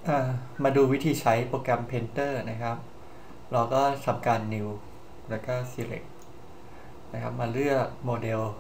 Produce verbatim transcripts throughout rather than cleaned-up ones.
มาดูวิธีใช้โปรแกรม Painter นะครับเราก็ทำการ New แล้วก็ Select นะครับมาเลือกโมเดล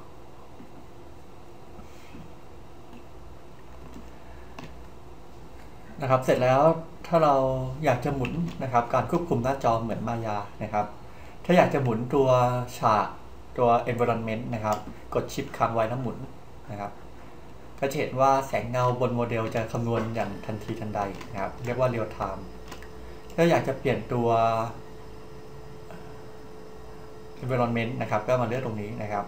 นะครับเสร็จแล้วถ้าเราอยากจะหมุนนะครับการควบคุมหน้าจอเหมือนมายานะครับถ้าอยากจะหมุนตัวฉากตัว environment นะครับกดชิปค้างไว้แล้วหมุนนะครับก็จะเห็นว่าแสงเงาบนโมเดลจะคำนวณอย่างทันทีทันใดนะครับเรียกว่า real time ถ้าอยากจะเปลี่ยนตัว environment นะครับก็มาเลือกตรงนี้นะครับ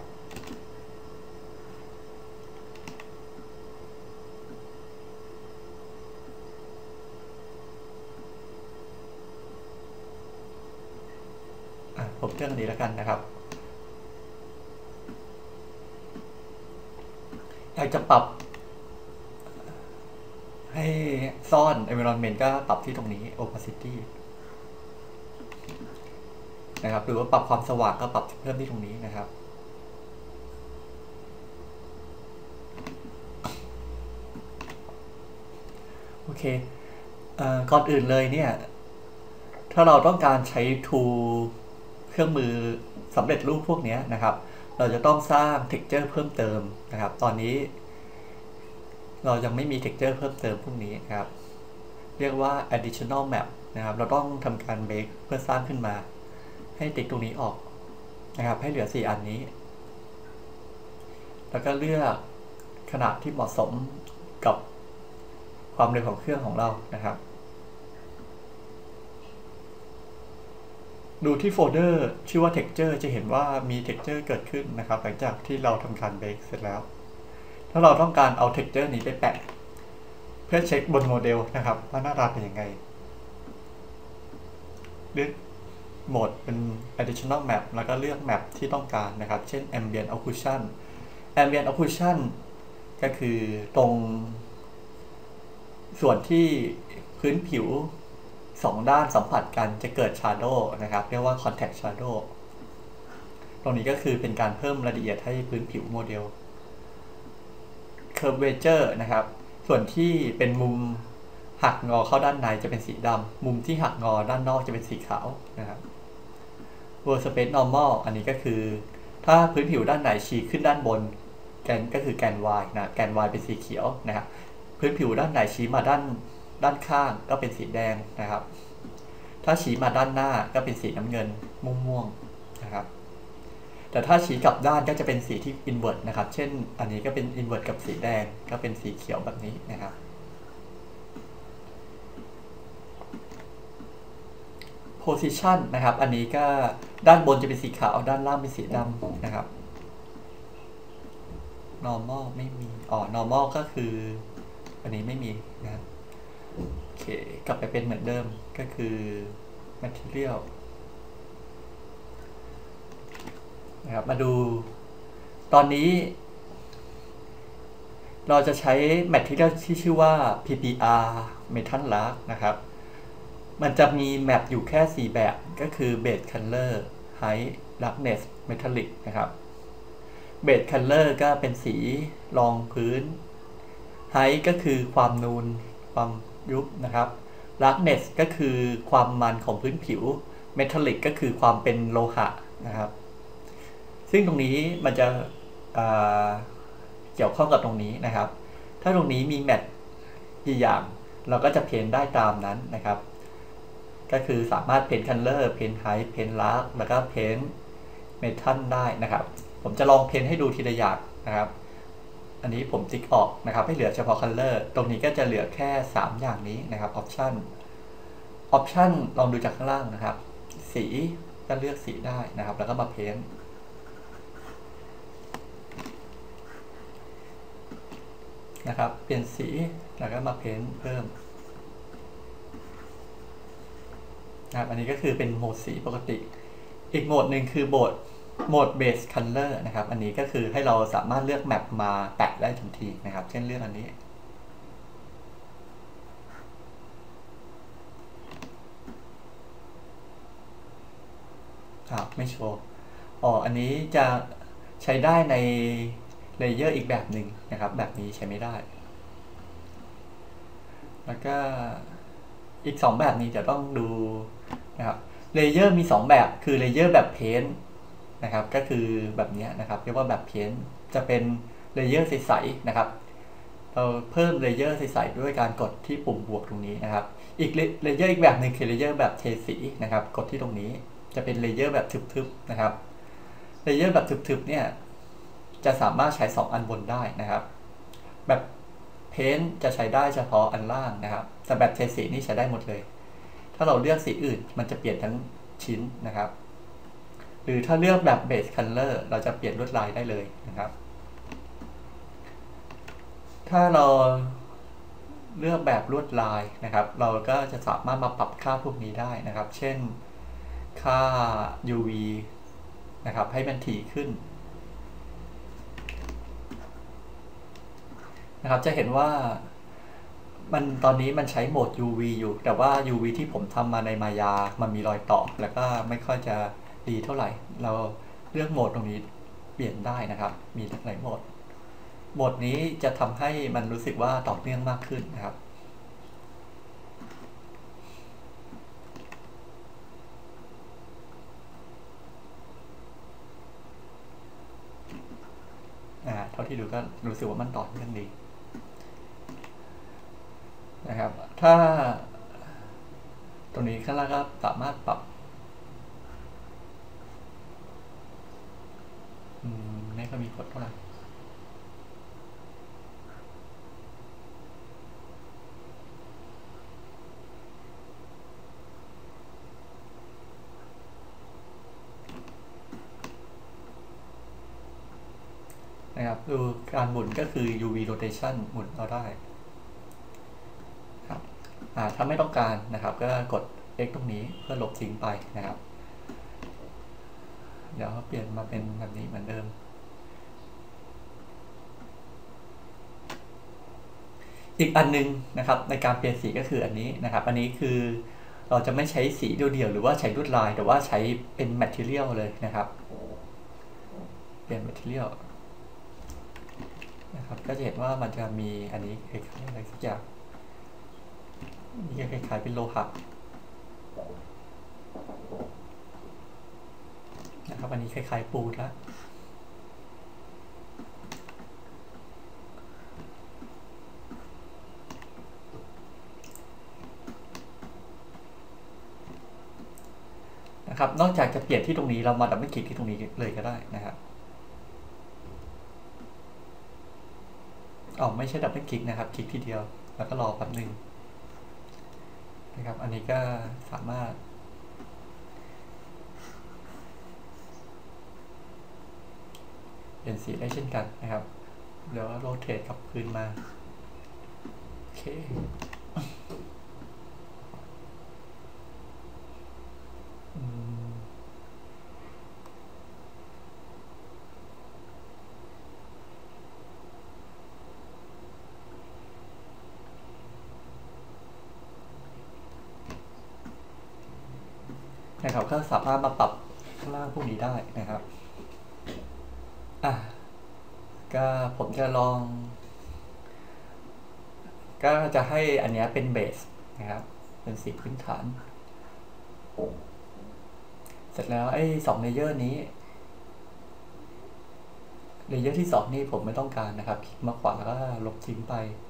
ผมเลือกอันนี้แล้วกันนะครับอยากจะปรับให้ซ่อน environment ก็ปรับที่ตรงนี้ opacity นะครับหรือว่าปรับความสว่างก็ปรับเพิ่มที่ตรงนี้นะครับโอเคเอ่อก่อนอื่นเลยเนี่ยถ้าเราต้องการใช้ tool เครื่องมือสำเร็จรูปพวกนี้นะครับเราจะต้องสร้าง texture เพิ่มเติมนะครับตอนนี้เรายังไม่มี texture เพิ่มเติมพวกนี้นะครับเรียกว่า additional map นะครับเราต้องทำการ make เพื่อสร้างขึ้นมาให้ติ๊กตรงนี้ออกนะครับให้เหลือสี่อันนี้แล้วก็เลือกขนาดที่เหมาะสมกับความเร็วของเครื่องของเรานะครับดูที่โฟลเดอร์ชื่อว่า texture จะเห็นว่ามี texture เกิดขึ้นนะครับหลังจากที่เราทำการ bake เสร็จแล้วถ้าเราต้องการเอา texture นี้ไปแปะเพื่อเช็คบนโมเดลนะครับว่าหน้าตาเป็นยังไงเลือกโหมดเป็น additional map แล้วก็เลือก map ที่ต้องการนะครับเช่น ambient occlusion ambient occlusion ก็คือตรงส่วนที่พื้นผิวสองด้านสัมผัสกันจะเกิด shadow นะครับเรียกว่า contact shadow ตรงนี้ก็คือเป็นการเพิ่มรายละเอียดให้พื้นผิวโมเดล curvature นะครับส่วนที่เป็นมุมหักงอเข้าด้านในจะเป็นสีดำมุมที่หักงอด้านนอกจะเป็นสีขาวนะครับ world space normal อันนี้ก็คือถ้าพื้นผิวด้านไหนชี้ขึ้นด้านบนแกนก็คือแกน y นะแกน y เป็นสีเขียวนะครับพื้นผิวด้านไหนชี้มาด้านด้านข้างก็เป็นสีแดงนะครับถ้าชี้มาด้านหน้าก็เป็นสีน้ำเงินม่วงๆนะครับแต่ถ้าชี้กลับด้านก็จะเป็นสีที่ invert นะครับเช่นอันนี้ก็เป็น invert กับสีแดงก็เป็นสีเขียวแบบนี้นะครับ position นะครับอันนี้ก็ด้านบนจะเป็นสีขาวด้านล่างเป็นสีดำนะครับ normal ไม่มีอ๋อ normal ก็คืออันนี้ไม่มีนะโอเคกลับไปเป็นเหมือนเดิมก็คือ material นะครับมาดูตอนนี้เราจะใช้ material ที่ชื่อว่า พี พี อาร์ metal lac นะครับมันจะมีแมปอยู่แค่สี่แบบก็คือ base color height darkness metallic นะครับ base color ก็เป็นสีรองพื้น height ก็คือความนูนความยุบนะครับ darkness ก็คือความมันของพื้นผิว metallic ก็คือความเป็นโลหะนะครับซึ่งตรงนี้มันจะเกี่ยวข้องกับตรงนี้นะครับถ้าตรงนี้มีแมทกี่อย่างเราก็จะเพ้นได้ตามนั้นนะครับก็คือสามารถเพ้นคัลเลอร์เพ้นไฮท์เพ้นลาร์กแล้วก็เพ้นเมทัลได้นะครับผมจะลองเพ้นให้ดูทีละอย่างนะครับอันนี้ผมติ๊กออกนะครับให้เหลือเฉพาะคัลเลอร์ตรงนี้ก็จะเหลือแค่สามอย่างนี้นะครับออปชั่นออปชั่นลองดูจากข้างล่างนะครับสีก็เลือกสีได้นะครับแล้วก็มาเพ้นนะครับเปลี่ยนสีแล้วก็มาเพ้นเพิ่มนะครับอันนี้ก็คือเป็นโหมดสีปกติอีกโหมดหนึ่งคือโหมดโหมด base color นะครับอันนี้ก็คือให้เราสามารถเลือกแมปมาแปะได้ทันทีนะครับเช่นเลือกอันนี้อ้าวไม่โชว์อ๋ออันนี้จะใช้ได้ในเลเยอร์อีกแบบหนึ่งนะครับแบบนี้ใช้ไม่ได้แล้วก็อีกสองแบบนี้จะต้องดูนะครับเลเยอร์มีสองแบบคือเลเยอร์แบบเพ้นท์นะครับก็คือแบบนี้นะครับเรียกว่าแบบเพ้นท์จะเป็นเลเยอร์ใสๆนะครับเราเพิ่มเลเยอร์ใสๆด้วยการกดที่ปุ่มบวกตรงนี้นะครับอีกเลเยอร์อีกแบบหนึ่งคือเลเยอร์แบบเทสีนะครับกดที่ตรงนี้จะเป็นเลเยอร์แบบทึบๆนะครับเลเยอร์แบบทึบๆเนี่ยจะสามารถใช้สองอันบนได้นะครับแบบเพ้นท์จะใช้ได้เฉพาะอันล่างนะครับแต่แบบเทสีนี่ใช้ได้หมดเลยถ้าเราเลือกสีอื่นมันจะเปลี่ยนทั้งชิ้นนะครับหรือถ้าเลือกแบบเบสคัลเลอร์เราจะเปลี่ยนลวดลายได้เลยนะครับถ้าเราเลือกแบบลวดลายนะครับเราก็จะสามารถมาปรับค่าพวกนี้ได้นะครับเช่นค่า ยู วี นะครับให้มันถี่ขึ้นนะครับจะเห็นว่ามันตอนนี้มันใช้โหมด ยู วี อยู่แต่ว่า ยู วี ที่ผมทำมาในมายามันมีรอยต่อแล้วก็ไม่ค่อยจะดีเท่าไหร่เราเลือกโหมดตรงนี้เปลี่ยนได้นะครับมีหลายโหมดโหมดนี้จะทำให้มันรู้สึกว่าต่อเนื่องมากขึ้นนะครับอ่าเท่าที่ดูก็รู้สึกว่ามันต่อเนื่องดีนะครับถ้าตรงนี้ข้างล่างก็สามารถปรับอืมไม่ก็มีกดเท่าไหร่นะครับดูการหมุนก็คือ ยู วี rotation หมุนเราได้ครับอ่าถ้าไม่ต้องการนะครับก็กด X ตรงนี้เพื่อลบทิ้งไปนะครับเดี๋ยวเปลี่ยนมาเป็นแบบนี้เหมือนเดิมอีกอันนึงนะครับในการเปลี่ยนสีก็คืออันนี้นะครับอันนี้คือเราจะไม่ใช้สีเดียวๆหรือว่าใช้ลวดลายแต่ว่าใช้เป็น material เลยนะครับเปลี่ยน material นะครับก็จะเห็นว่ามันจะมีอันนี้คล้ายๆอะไรสักอย่างนี่คล้ายๆเป็นโลหะนะครับอันนี้คล้ายๆปูนละนะครับนอกจากจะเปลี่ยนที่ตรงนี้เรามาดับเบิลคลิกที่ตรงนี้เลยก็ได้นะครับอ๋อไม่ใช่ดับเบิลคลิกนะครับคลิกทีเดียวแล้วก็รอแป๊บนึงนะครับอันนี้ก็สามารถเปลี่ยนสีได้เช่นกันนะครับเดี๋ยวโรเทตกลับคืนมาโอเคนะครับก็สามารถมาปรับข้างล่างพวกนี้ได้นะครับอ่ะก็ผมจะลอง ก็จะให้อันนี้เป็นเบสนะครับเป็นสีพื้นฐานเสร็จแล้วไอ้สองเลเยอร์นี้เลเยอร์ที่สองนี่ผมไม่ต้องการนะครับคลิกมาขวาแล้วก็ลบทิ้งไป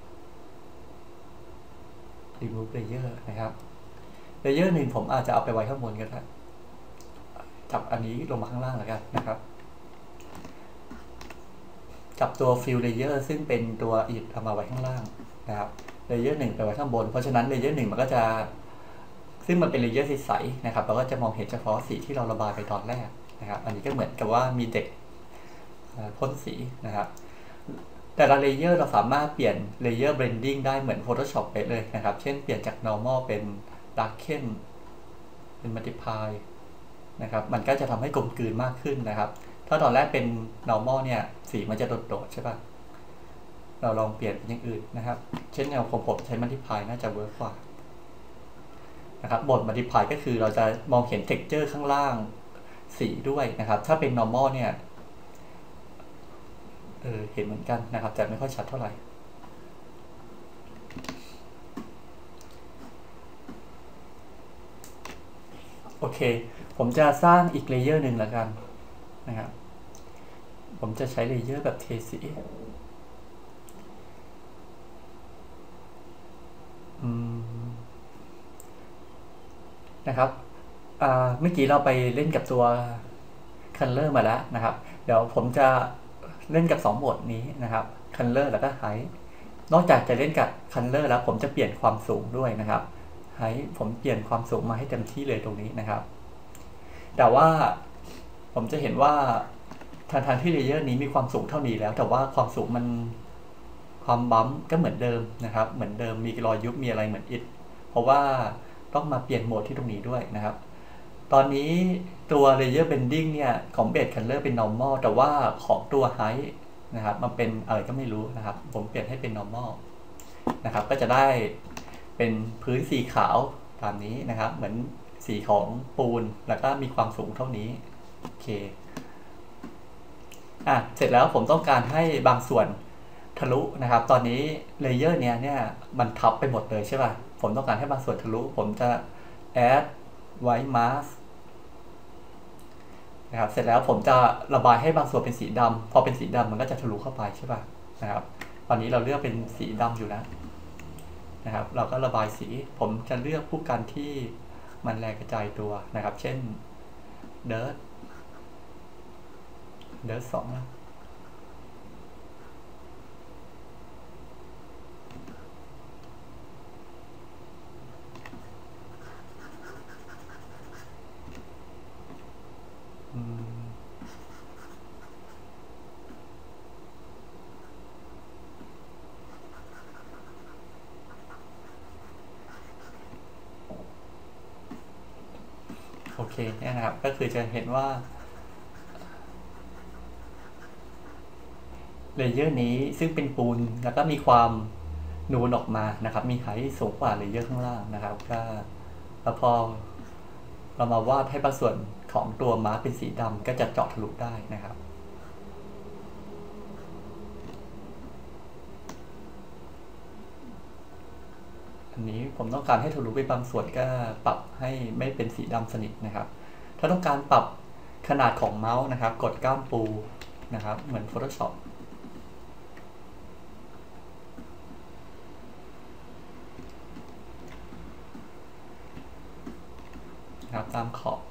remove layer นะครับเลเยอร์หนึ่งผมอาจจะเอาไปไว้ข้างบนก็ได้จับอันนี้ลงมาข้างล่างแล้วกันนะครับจับตัว fill layer ซึ่งเป็นตัวอิฐเอามาไว้ข้างล่างนะครับเลเยอร์หนึ่งไปไว้ข้างบนเพราะฉะนั้นเลเยอร์หนึ่งมันก็จะซึ่งมันเป็นเลเยอร์ใสๆนะครับเราก็จะมองเห็นเฉพาะสีที่เราระบายไปตอนแรกนะครับอันนี้ก็เหมือนกับว่ามีเด็กพ่นสีนะครับแต่ละเลเยอร์เราสามารถเปลี่ยนเลเยอร์ blending ได้เหมือน Photoshop ไปเลยนะครับเช่นเปลี่ยนจาก normal เป็น darken เป็น multiply นะครับมันก็จะทำให้กลมกลืนมากขึ้นนะครับถ้าตอนแรกเป็น normal เนี่ยสีมันจะโดดๆใช่ป่ะเราลองเปลี่ยนเป็นอย่างอื่นนะครับเช่นอย่างผมผมใช้ multiply น่าจะเวิร์กกว่านะครับบท multiply ก็คือเราจะมองเห็น texture ข้างล่างสีด้วยนะครับถ้าเป็น normal เนี่ยเออเห็นเหมือนกันนะครับแต่ไม่ค่อยชัดเท่าไหร่เคผมจะสร้างอีกเลเยอร์หนึ่งแล้วกันนะครับผมจะใช้เลเยอร์แบบเทสีนะครับเมื่อกี้เราไปเล่นกับตัว Color มาแล้วนะครับเดี๋ยวผมจะเล่นกับสองโหมดนี้นะครับ Color แล้วก็ Height นอกจากจะเล่นกับ Color แล้วผมจะเปลี่ยนความสูงด้วยนะครับ Height ผมเปลี่ยนความสูงมาให้เต็มที่เลยตรงนี้นะครับแต่ว่าผมจะเห็นว่าทางทางที่เลเยอร์นี้มีความสูงเท่านี้แล้วแต่ว่าความสูงมันความบัมป์ก็เหมือนเดิมนะครับเหมือนเดิมมีรอยยุบมีอะไรเหมือนอิฐเพราะว่าต้องมาเปลี่ยนโหมดที่ตรงนี้ด้วยนะครับตอนนี้ตัว Layer Bending เนี่ยของ Base Color เป็น normal แต่ว่าของตัว Height นะครับมันเป็นอะไรก็ไม่รู้นะครับผมเปลี่ยนให้เป็น normal นะครับก็จะได้เป็นพื้นสีขาวตามนี้นะครับเหมือนสีของปูนแล้วก็มีความสูงเท่านี้โอเคอ่ะเสร็จแล้วผมต้องการให้บางส่วนทะลุนะครับตอนนี้เลเยอร์เนี้ยเนี่ยมันทับไปหมดเลยใช่ป่ะผมต้องการให้บางส่วนทะลุผมจะ add white mask นะครับเสร็จแล้วผมจะระบายให้บางส่วนเป็นสีดำพอเป็นสีดำมันก็จะทะลุเข้าไปใช่ป่ะนะครับตอนนี้เราเลือกเป็นสีดำอยู่นะนะครับเราก็ระบายสีผมจะเลือกผู้กันที่มันแรงกระจายตัวนะครับเช่น dirt dirt สองนะโอเคเนี่ยนะครับก็คือจะเห็นว่าเลเยอร์นี้ซึ่งเป็นปูนแล้วก็มีความนูนออกมานะครับมีไฮท์สูงกว่าเลเยอร์ข้างล่างนะครับก็แล้วพอเรามาวาดให้บางส่วนของตัวมาร์กเป็นสีดำก็จะเจาะทะลุได้นะครับอันนี้ผมต้องการให้ทะลุไปบางส่วนก็ปรับให้ไม่เป็นสีดำสนิทนะครับถ้าต้องการปรับขนาดของเมาส์นะครับกดก้ามปูนะครับเหมือน Photoshop นะครับตามขอบ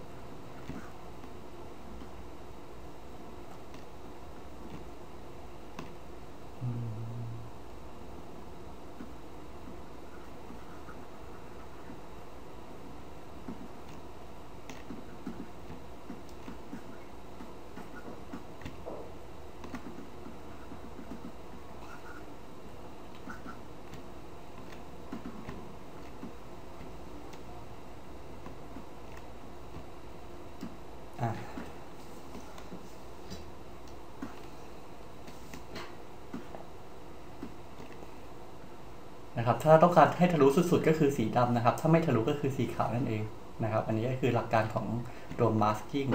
นะครับถ้าต้องการให้ทะลุสุดๆก็คือสีดำนะครับถ้าไม่ทะลุก็คือสีขาวนั่นเองนะครับอันนี้ก็คือหลักการของตัว masking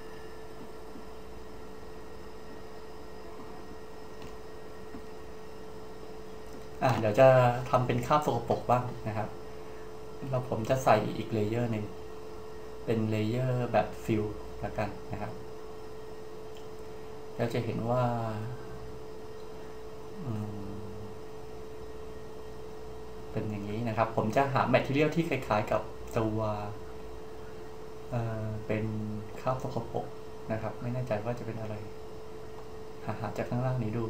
อ่ะเดี๋ยวจะทำเป็นคราบสกปรกบ้างนะครับแล้วผมจะใส่อีกเลเยอร์หนึ่งเป็นเลเยอร์แบบฟิลละกันนะครับแล้วจะเห็นว่าเป็นอย่างนี้นะครับผมจะหาแมททีเรียลที่คล้ายๆกับตัวเอ่อเป็นคราบสกปรกนะครับไม่แน่ใจว่าจะเป็นอะไรหาหาจากข้างล่างนี้ดู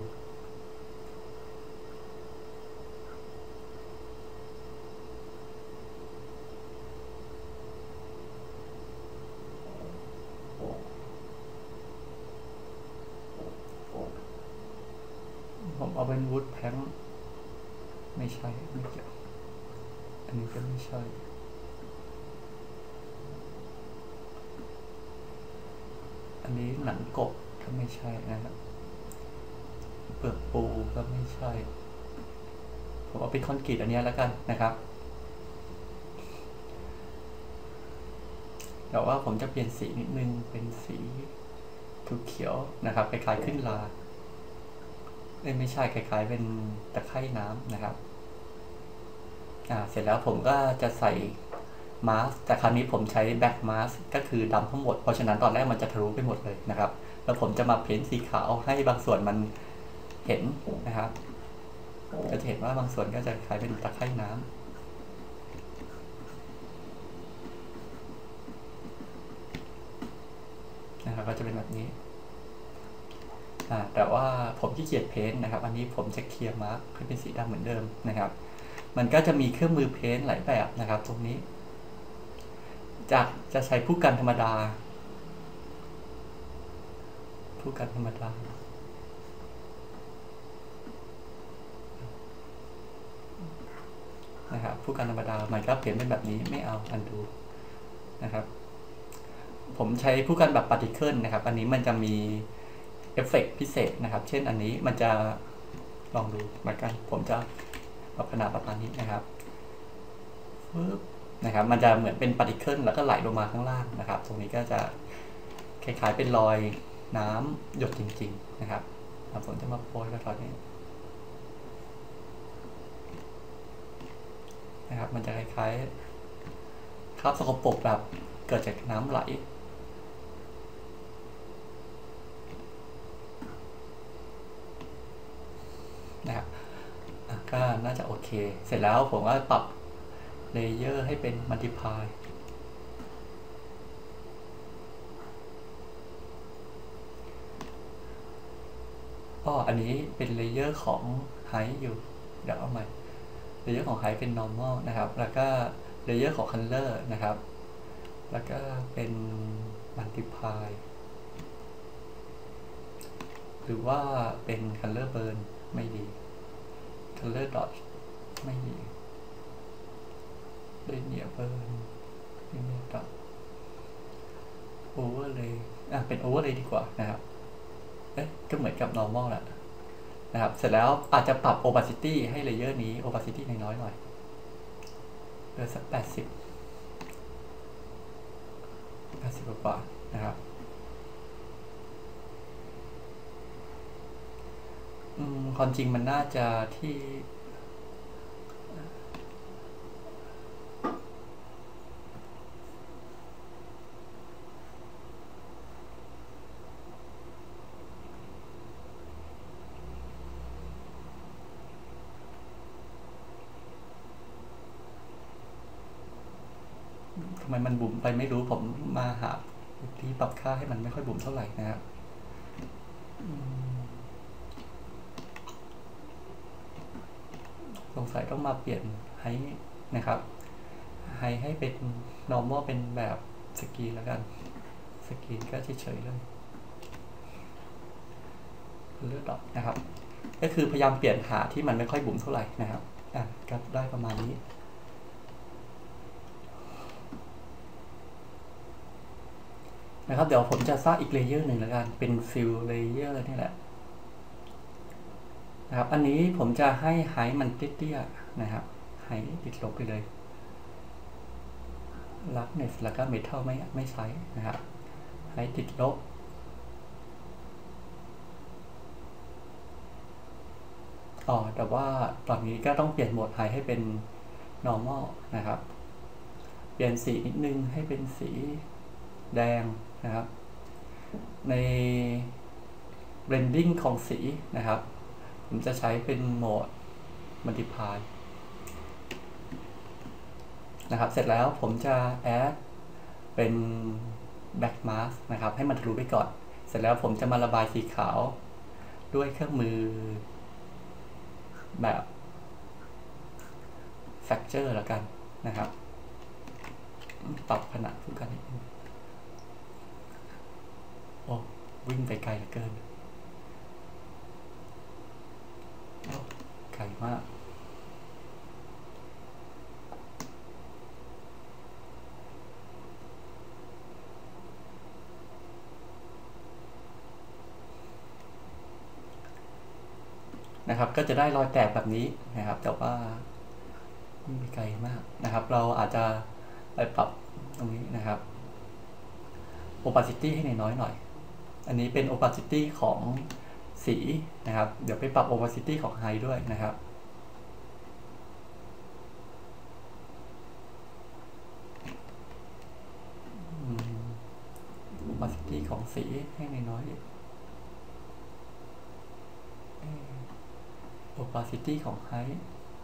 ผมเอาเป็นวูดแพงไม่ใช่ไม่เกี่ยวอันนี้ก็ไม่ใช่อันนี้หนังกบก็ไม่ใช่นะครับเปลือกปูก็ไม่ใช่ผมเอาเป็นคอนกรีตอันนี้แล้วกันนะครับแต่ว่าผมจะเปลี่ยนสีนิดนึงเป็นสีทุกเขียวนะครับคล้ายๆขึ้นลาไม่ใช่คล้ายๆเป็นตะไคร่น้ำนะครับอ่าเสร็จแล้วผมก็จะใส่มาสแต่คราวนี้ผมใช้แบ็กมาสก็คือดำทั้งหมดเพราะฉะนั้นตอนแรกมันจะทะลุไปหมดเลยนะครับแล้วผมจะมาเพ้นสีขาวให้บางส่วนมันเห็นนะครับก็จะเห็นว่าบางส่วนก็จะคล้ายเป็นตะไคร่น้ำนะครับก็จะเป็นแบบนี้แต่ว่าผมขี้เกียจเพ้นนะครับอันนี้ผมจะเคลียร์มาร์กให้เป็นสีดำเหมือนเดิมนะครับมันก็จะมีเครื่องมือเพ้นหลายแบบนะครับตรงนี้จากจะใช้ผู้กันธรรมดาผู้กันธรรมดานะครับผู้กันธรรมดามันก็เพ้นเป็นแบบนี้ไม่เอาอันดูนะครับผมใช้ผู้กันแบบปาร์ติเคิลนะครับอันนี้มันจะมีเอฟเฟกต์พิเศษนะครับเช่นอันนี้มันจะลองดูเหมือนกันผมจะปรับขนาดประมาณนี้นะครับนะครับมันจะเหมือนเป็นปาร์ติเคิลแล้วก็ไหลลงมาข้างล่างนะครับตรงนี้ก็จะคล้ายๆเป็นรอยน้ำหยดจริงๆนะครับผมจะมาโปรยแล้วตอนนี้นะครับมันจะคล้ายๆคราบสกปรกแบบเกิดจากน้ำไหลนะครับก็น่าจะโอเคเสร็จแล้วผมก็ปรับเลเยอร์ให้เป็นมัลติพายอ๋ออันนี้เป็นเลเยอร์ของไฮอยู่เดี๋ยวเอาใหม่เลเยอร์ของไฮเป็น normal นะครับแล้วก็เลเยอร์ของ color นะครับแล้วก็เป็น multiply หรือว่าเป็น color burn ไม่ดี color dot ไม่ดี linear burn linear dot overlay อ่ะเป็น overlay ดีกว่านะครับเอ๊ะก็เหมือนกับ normal แหละนะครับเสร็จแล้วอาจจะปรับ opacity ให้เลเยอร์นี้ opacity น้อยๆหน่อยเหลือสักแปดสิบ แปดสิบกว่านะครับอืมความจริงมันน่าจะที่ทำไมมันบุ๋มไปไม่รู้ผมมาหาที่ปรับค่าให้มันไม่ค่อยบุ๋มเท่าไหร่นะครับสงสัยต้องมาเปลี่ยนให้นะครับให้ให้เป็น normal เป็นแบบสกรีนแล้วกันสกรีนก็เฉยๆเลยเลือกดอกนะครับก็คือพยายามเปลี่ยนหาที่มันไม่ค่อยบุ๋มเท่าไหร่นะครับอ่ะก็ได้ประมาณนี้นะครับเดี๋ยวผมจะสร้างอีกเลเยอร์หนึ่งแล้วกันเป็นฟิลเลเยอร์นี่แหละนะครับอันนี้ผมจะให้ไฮมันเตี้ยๆนะครับไฮติดลบไปเลยลักเนสแล้วก็เมทัลไม่ไม่ใช้นะครับไฮติดลบอ๋อแต่ว่าตอนนี้ก็ต้องเปลี่ยนโหมดไฮให้เป็น normal นะครับเปลี่ยนสีนิดนึงให้เป็นสีแดงนะครับใน blending ของสีนะครับผมจะใช้เป็นโหมด multiply นะครับเสร็จแล้วผมจะ add เป็น black mask นะครับให้มันทะลุไปก่อนเสร็จแล้วผมจะมาระบายสีขาวด้วยเครื่องมือแบบ fracture แล้วกันนะครับปรับขนาดคู่กันนิดนึงโอ้วิ่งไปไกลเหลือเกินไกลมากนะครับก็จะได้รอยแตกแบบนี้นะครับแต่ว่าไม่ไกลมากนะครับเราอาจจะไปปรับตรงนี้นะครับ opacity ให้น้อยหน่อยอันนี้เป็น opacity ของสีนะครับเดี๋ยวไปปรับ opacity ของ high ด้วยนะครับสีให้น้อยๆดิ opacity ของ height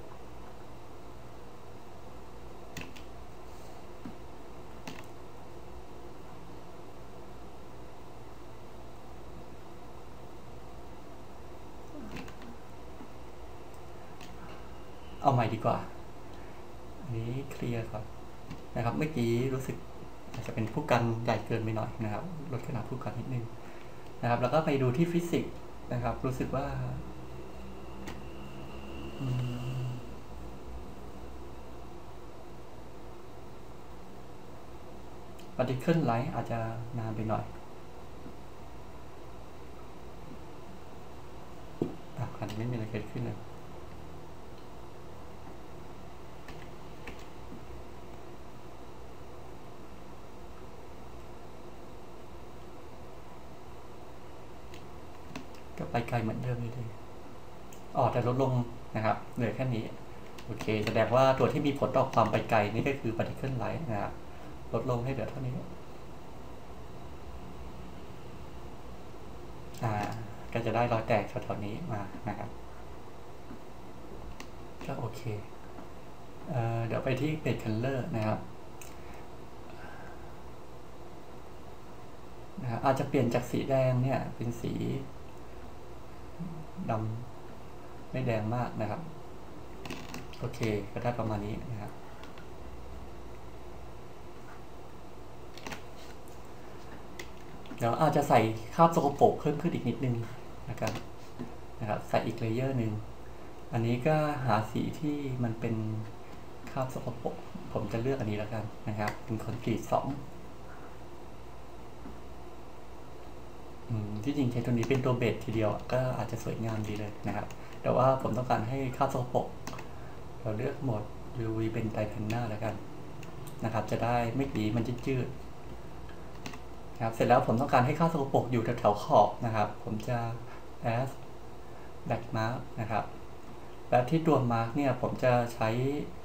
เอาใหม่ดีกว่าอันนี้เคลียร์ก่อนนะครับเมื่อกี้รู้สึกอาจจะเป็นผู้กันใหญ่เกินไปหน่อยนะครับลดขนาดผู้กันนิดนึงนะครับแล้วก็ไปดูที่ฟิสิกส์นะครับรู้สึกว่าปาร์ติเคิลไลท์อาจจะนานไปหน่อยอันนี้ไม่มีอะไรเกิดขึ้นเลยก็ไปไกลเหมือนเดิมเลยอ๋อแต่ลดลงนะครับเหลือแค่นี้โอเคแสดงว่าตัวที่มีผลต่อความไปไกลนี่ก็คือ particle light นะครับลดลงให้เหลือเท่านี้อ่าก็จะได้รอยแตกแถวๆนี้มานะครับก็โอเคเอ่อเดี๋ยวไปที่ base color นะครับนะอาจจะเปลี่ยนจากสีแดงเนี่ยเป็นสีดำไม่แดงมากนะครับโอเคก็ได้ประมาณนี้นะครับเดี๋ยวอาจจะใส่คราบสกปรกเพิ่มขึ้นอีกนิดนึงนะครับนะครับใส่อีกเลเยอร์หนึ่งอันนี้ก็หาสีที่มันเป็นคราบสกปรกผมจะเลือกอันนี้แล้วกันนะครับเป็นคอนกรีตสองที่จริงใช้ตัวนี้เป็นตัวเบสทีเดียวก็อาจจะสวยงามดีเลยนะครับแต่ว่าผมต้องการให้คราบสกปรกเราเลือกโหมด ยู วี เป็นไตรแพนนาแล้วกันนะครับจะได้ไม่กี่มันจืดๆครับเสร็จแล้วผมต้องการให้คราบสกปรกอยู่แถวๆขอบนะครับผมจะ add black mark นะครับและที่ตัว mark เนี่ยผมจะใช้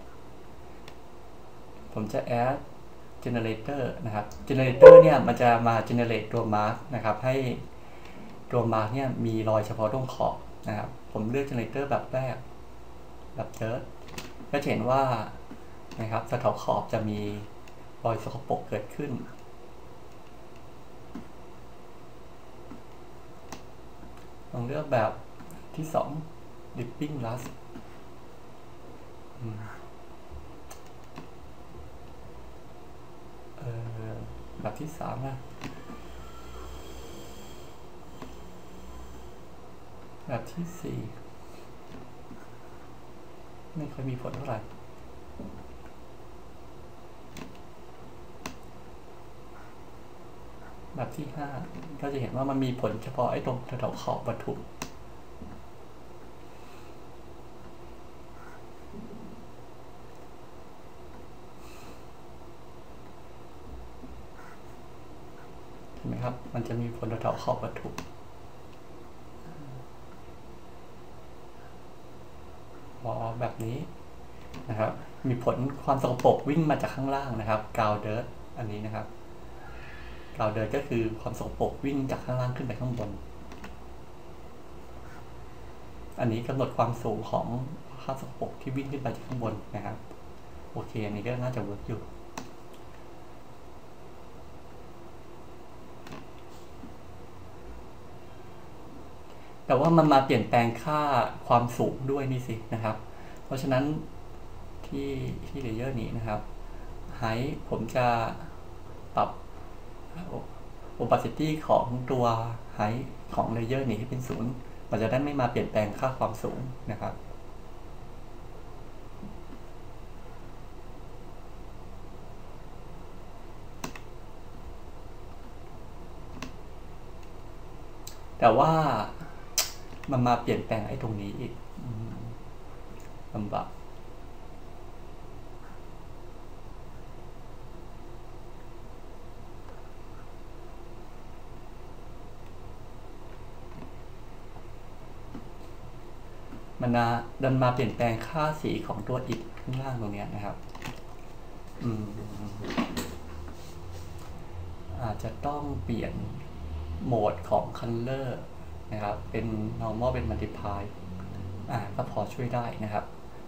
ผมจะ add generator นะครับ generator เนี่ยมันจะมา generate ตัว mark นะครับให้ตัว mark เนี่ยมีรอยเฉพาะตรงขอบนะครับผมเลือก generator แบบแรกแบบ dirt ก็เห็นว่านะครับแถวขอบจะมีรอยสกปรกเกิดขึ้นลองเลือกแบบที่สอง dipping rust เออแบบที่สามนะแบบที่สี่ไม่ค่อยมีผลเท่าไหร่แบบที่ห้าก็จะเห็นว่ามันมีผลเฉพาะไอ้ตรงแถวๆขอบวัตถุเห็นไหมครับมันจะมีผลแถวๆขอบวัตถุอ๋อแบบนี้นะครับมีผลความสกปรกวิ่งมาจากข้างล่างนะครับกาวเดิร์ตอันนี้นะครับกาวเดิร์ตก็คือความสกปรกวิ่งจากข้างล่างขึ้นไปข้างบนอันนี้กำหนดความสูงของคราบสกปรกที่วิ่งขึ้นไปจากข้างบนนะครับโอเคอันนี้ก็น่าจะเวิร์กอยู่แต่ว่ามันมาเปลี่ยนแปลงค่าความสูงด้วยนี่สินะครับเพราะฉะนั้นที่ที่เลเยอร์นี้นะครับไฮผมจะปรับ opacity ของตัวไฮของเลเยอร์นี้ให้เป็นศูนย์มันจะได้ไม่มาเปลี่ยนแปลงค่าความสูงนะครับแต่ว่ามันมาเปลี่ยนแปลงไอ้ตรงนี้อีกลำบากมันนะดันมาเปลี่ยนแปลงค่าสีของตัวอิฐข้างล่างตรงนี้นะครับอืมอาจจะต้องเปลี่ยนโหมดของ color นะครับเป็น normal เป็น multiply อ่าก็พอช่วยได้นะครับ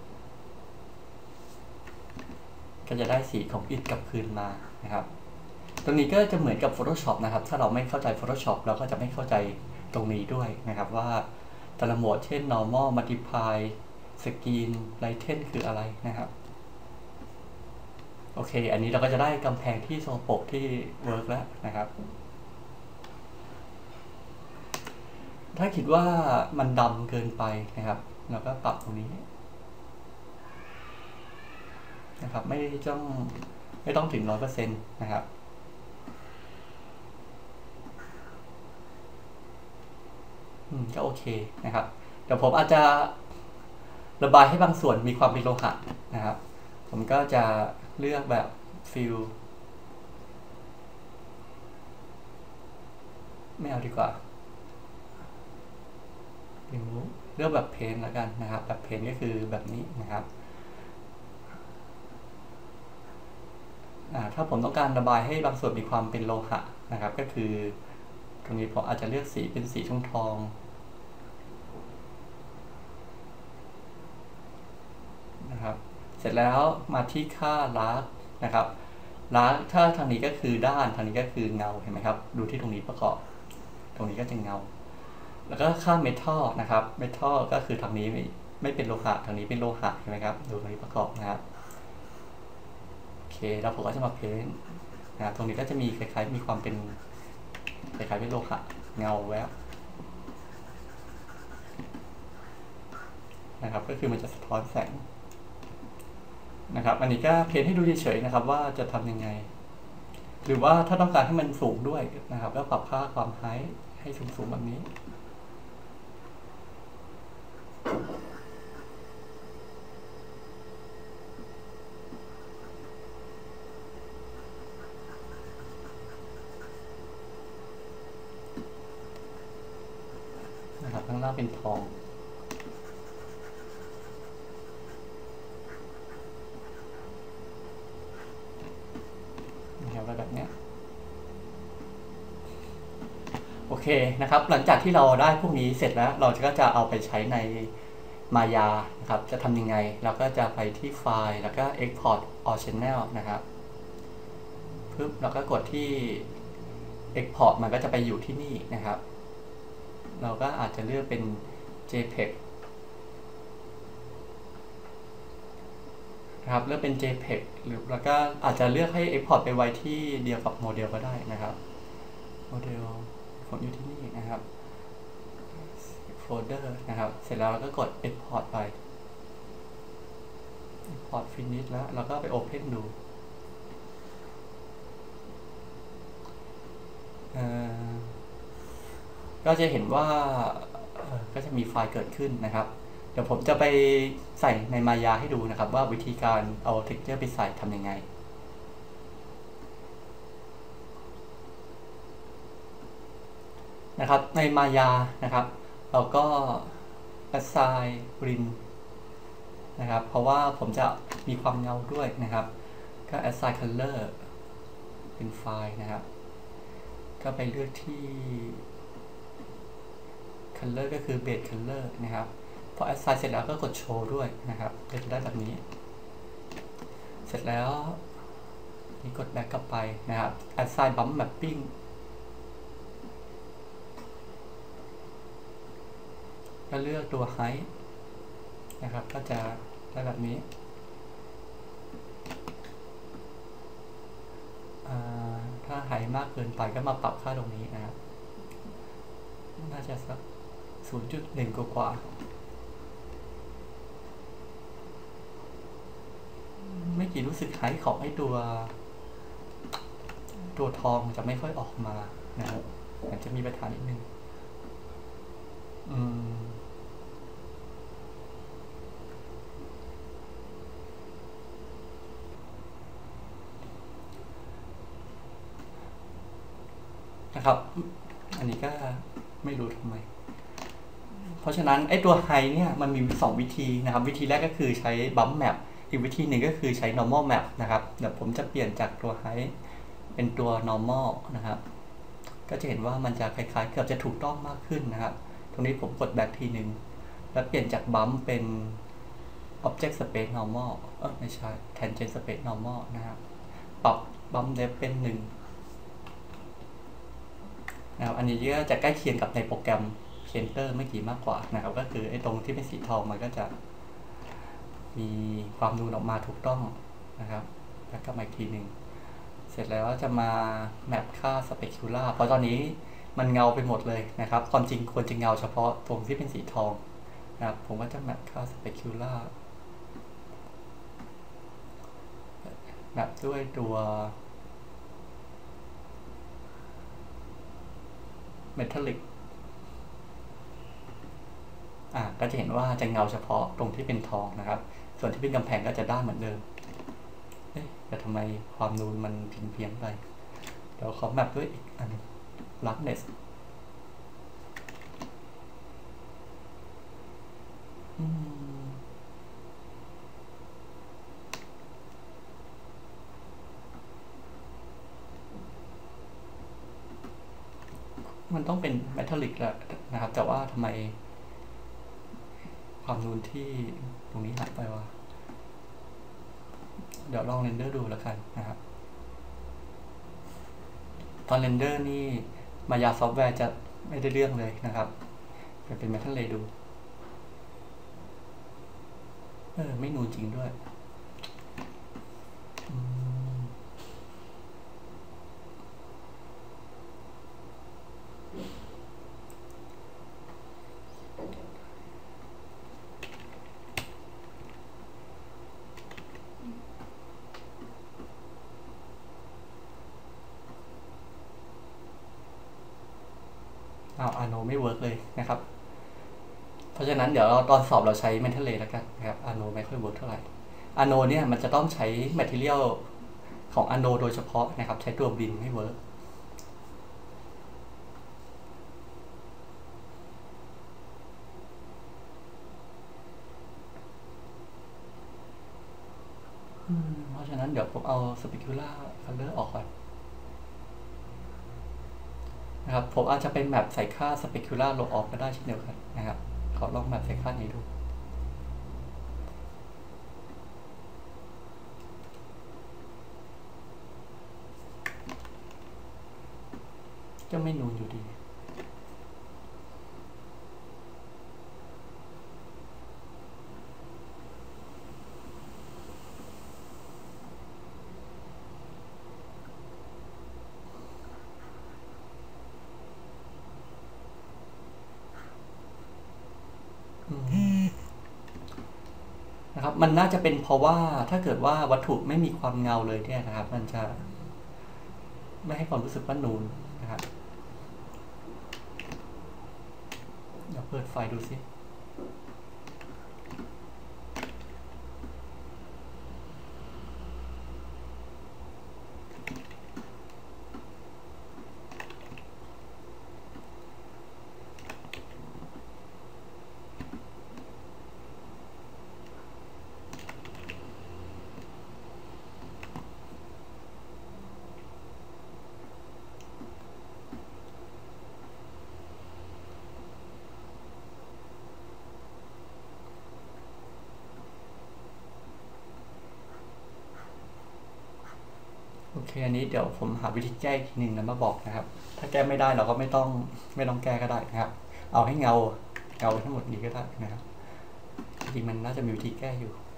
ก็จะได้สีของอิฐกลับคืนมานะครับตรงนี้ก็จะเหมือนกับ Photoshop นะครับถ้าเราไม่เข้าใจ Photoshop เราก็จะไม่เข้าใจตรงนี้ด้วยนะครับว่าแต่ละโหมดเช่น normal multiply screen lighten คืออะไรนะครับโอเคอันนี้เราก็จะได้กำแพงที่ทรงปกที่เวิร์กแล้วนะครับถ้าคิดว่ามันดำเกินไปนะครับเราก็ปรับตรงนี้นะครับไม่ต้องไม่ต้องถึง ร้อยเปอร์เซ็นต์ นะครับอืมก็โอเคนะครับเดี๋ยวผมอาจจะระบายให้บางส่วนมีความเป็นโลหะนะครับผมก็จะเลือกแบบฟิลไม่เอาดีกว่าเลือกแบบเพนแล้วกันนะครับแบบเพนก็คือแบบนี้นะครับถ้าผมต้องการระบายให้บางส่วนมีความเป็นโลหะนะครับก็คือตรงนี้ผมอาจจะเลือกสีเป็นสีทองทองนะครับเสร็จแล้วมาที่ค่าลาร์กนะครับลาร์กถ้าทางนี้ก็คือด้านทางนี้ก็คือเงาเห็นไหมครับดูที่ตรงนี้ประกอบตรงนี้ก็จะเงาแล้วก็ค่าเมทัลนะครับเมทัลก็คือทางนี้ไม่ไม่เป็นโลหะทางนี้เป็นโลหะเห็นไหมครับดูตรงนี้ประกอบนะครับโอเคแล้วผมก็จะมาเพ้นนะตรงนี้ก็จะมีคล้ายๆมีความเป็นคล้ายๆเป็นโลหะเงาแวบนะครับก็คือมันจะสะท้อนแสงนะครับอันนี้ก็เพ้นให้ดูเฉยๆนะครับว่าจะทำยังไงหรือว่าถ้าต้องการให้มันสูงด้วยนะครับก็ปรับค่าความไฮให้สูงๆแบบนี้นะครับข้างล่างเป็นทองนะครับแบบนี้โอเคนะครับหลังจากที่เราได้พวกนี้เสร็จแล้วเราก็จะเอาไปใช้ในมายานะครับจะทำยังไงเราก็จะไปที่ไฟล์แล้วก็ Export All Channel นะครับปึ๊บเราก็กดที่ Export มันก็จะไปอยู่ที่นี่นะครับเราก็อาจจะเลือกเป็น JPEG นะครับเลือกเป็น JPEG หรือแล้วก็อาจจะเลือกให้ Export ไปไว้ที่เดียวกับโมเดลก็ได้นะครับโมเดลผมอยู่ที่นี่นะครับโฟลเดอร์นะครับเสร็จแล้วเราก็กด Export ไป Export Finish แล้วเราก็ไป Open ดูก็จะเห็นว่าก็จะมีไฟล์เกิดขึ้นนะครับเดี๋ยวผมจะไปใส่ในมายาให้ดูนะครับว่าวิธีการเอา texture ไปใส่ทำยังไงนะครับในมายานะครับเราก็ assign green นะครับเพราะว่าผมจะมีความเงาด้วยนะครับก็ assign color เป็นไฟล์นะครับก็ไปเลือกที่ color ก็คือ base color นะครับพอ assign เสร็จแล้วก็กด show ด้วยนะครับจะได้แบบนี้เสร็จแล้วนี่กด back กลับไปนะครับ assign bump mapping ก็เลือกตัว height นะครับก็จะได้แบบนี้ถ้า height มากเกินไปก็มาปรับค่าตรงนี้นะครับน่าจะสัก ศูนย์จุดหนึ่ง กว่าไม่กี่รู้สึกไฮของไอ้ตัวตัวทองจะไม่ค่อยออกมานะครับมันจะมีปัญหานิดนึงอืมนะครับอันนี้ก็ไม่รู้ทำไมเพราะฉะนั้นไอ้ตัวไฮเนี่ยมันมีสองวิธีนะครับวิธีแรกก็คือใช้บัมป์แมปอีกวิธีหนึ่งก็คือใช้ normal map นะครับเดี๋ยวผมจะเปลี่ยนจากตัว height เป็นตัว normal นะครับก็จะเห็นว่ามันจะคล้ายๆเกือบจะถูกต้องมากขึ้นนะครับตรงนี้ผมกดแบ็คทีหนึ่งแล้วเปลี่ยนจากบัมป์เป็น object space normal เออไม่ใช่ tangent space normal นะครับปรับบัมป์ depth เป็นหนึ่งนะครับอันนี้ก็จะใกล้เคียงกับในโปรแกรม Painter เมื่อกี้มากกว่านะครับก็คือไอ้ตรงที่เป็นสีทองมันก็จะมีความนูนออกมาถูกต้องนะครับแล้วก็มาอีกทีหนึ่งเสร็จแล้วจะมาแมปค่า specular เพราะตอนนี้มันเงาไปหมดเลยนะครับความจริงควรจะเงาเฉพาะตรงที่เป็นสีทองนะครับผมก็จะแมปค่า specular แมปด้วยตัว metallic อ่าก็จะเห็นว่าจะเงาเฉพาะตรงที่เป็นทองนะครับส่วนที่เป็นกำแพงก็จะด้านเหมือนเดิมเอ๊ะแต่ทำไมความนูนมันผินเพี้ยนไปเดี๋ยวขอแมปด้วยอีกอัน roughness อืมมันต้องเป็น metallic แล้วนะครับแต่ว่าทำไมความนูนที่ตรงนี้หายไปวะเดี๋ยวลองเรนเดอร์ดูแล้วกันนะครับตอนเรนเดอร์นี่มายาซอฟต์แวร์จะไม่ได้เรื่องเลยนะครับเป็นเมทัลเลย์ดูเออไม่นูนจริงด้วยเอาอาโนไม่เวิร์กเลยนะครับเพราะฉะนั้นเดี๋ยวเราตอนสอบเราใช้เมทัลเลย์แล้วกันนะครับอาโนไม่ค่อยเวิร์กเท่าไหร่อาโนเนี่ยมันจะต้องใช้แมทเทียลของอาโนโดยเฉพาะนะครับใช้ตัวบินไม่เวิร์กเพราะฉะนั้นเดี๋ยวผมเอา specular color ออกก่อนนะครับผมอาจจะเป็นแมปใส่ค่า specular ลบออกก็ได้เช่นเดียวกันนะครับขอลองแมปใส่ค่านี้ดูก็ไม่นูนอยู่ดีนะครับมันน่าจะเป็นเพราะว่าถ้าเกิดว่าวัตถุไม่มีความเงาเลยเนี่ยนะครับมันจะไม่ให้ความรู้สึกว่านูนนะครับเดี๋ยวเปิดไฟดูสิโอเคอันนี้เดี๋ยวผมหาวิธีแก้อีกทีหนึ่งแล้วมาบอกนะครับถ้าแก้ไม่ได้เราก็ไม่ต้องไม่ต้องแก้ก็ได้นะครับเอาให้เงาเงาทั้งหมดนี้ก็ได้นะครับจริงมันน่าจะมีวิธีแก้อยู่